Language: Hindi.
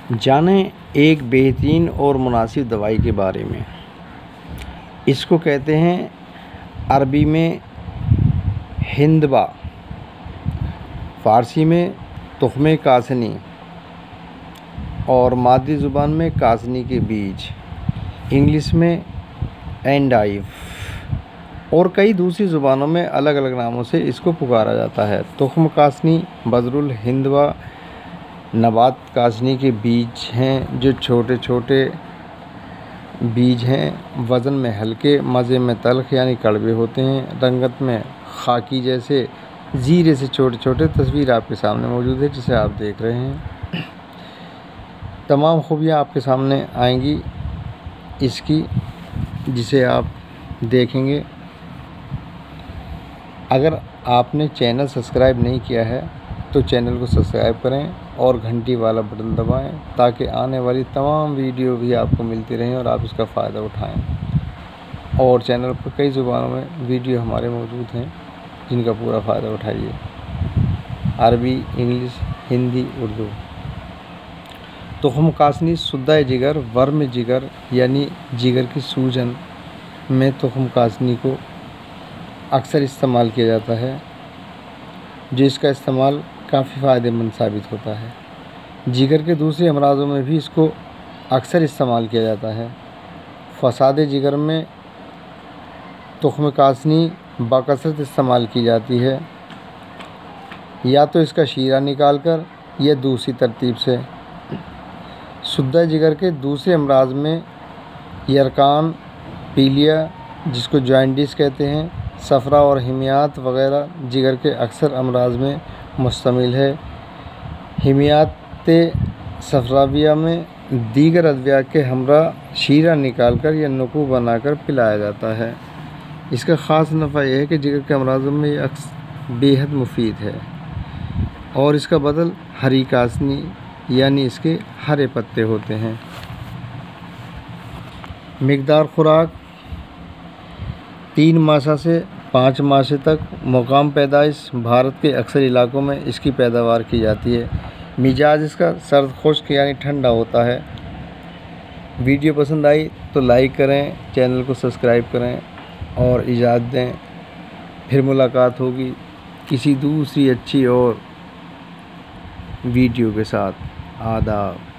जानें एक बेहतरीन और मुनासिब दवाई के बारे में। इसको कहते हैं अरबी में हिंदबा, फ़ारसी में तुख़्मे कासनी और मादी ज़ुबान में कासनी के बीज, इंग्लिश में एंडाइव और कई दूसरी ज़ुबानों में अलग अलग नामों से इसको पुकारा जाता है। तुख़्म कासनी, बज़रुल हिंदबा नबात कासनी के बीज हैं जो छोटे छोटे बीज हैं, वज़न में हल्के, मज़े में तल्ख़ यानी कड़वे होते हैं, रंगत में खाकी जैसे ज़ीरे से छोटे छोटे। तस्वीर आपके सामने मौजूद है जिसे आप देख रहे हैं। तमाम खूबियाँ आपके सामने आएंगी इसकी, जिसे आप देखेंगे। अगर आपने चैनल सब्सक्राइब नहीं किया है तो चैनल को सब्सक्राइब करें और घंटी वाला बटन दबाएं ताकि आने वाली तमाम वीडियो भी आपको मिलती रहें और आप इसका फ़ायदा उठाएं। और चैनल पर कई ज़ुबानों में वीडियो हमारे मौजूद हैं जिनका पूरा फ़ायदा उठाइए। अरबी, इंग्लिश, हिंदी, उर्दू। तुख़्म कासनी सुद्दा जिगर, वर्म जिगर यानी जिगर की सूजन में तुख़्म कासनी को अक्सर इस्तेमाल किया जाता है, जो इसका इस्तेमाल काफ़ी फ़ायदेमंद साबित होता है। जिगर के दूसरे अमराज़ों में भी इसको अक्सर इस्तेमाल किया जाता है। फ़साद जिगर में तुख़्म कासनी बाकसरत इस्तेमाल की जाती है, या तो इसका शीरा निकाल कर या दूसरी तरतीब से। सुद्दा जिगर के दूसरे अमराज़ में यरकान, पीलिया जिसको जॉइंटिस कहते हैं, सफ़रा और हिमियात वग़ैरह जिगर के अक्सर अमराज़ में मुश्तमिल है। हिमियात सफ़राविया में दीगर अद्विया के हमरा शीरा निकाल कर या नुकू बनाकर पिलाया जाता है। इसका ख़ास नफ़ा यह है कि जिगर के अमराज़ों में ये बेहद मुफीद है। और इसका बदल हरी कासनी यानी इसके हरे पत्ते होते हैं। मिक़दार खुराक 3 मासा से 5 मासे तक। मुकाम पैदाइश भारत के अक्सर इलाकों में इसकी पैदावार की जाती है। मिजाज इसका सर्द खुश्क यानी ठंडा होता है। वीडियो पसंद आई तो लाइक करें, चैनल को सब्सक्राइब करें और इजाज़त दें। फिर मुलाकात होगी किसी दूसरी अच्छी और वीडियो के साथ। आदाब।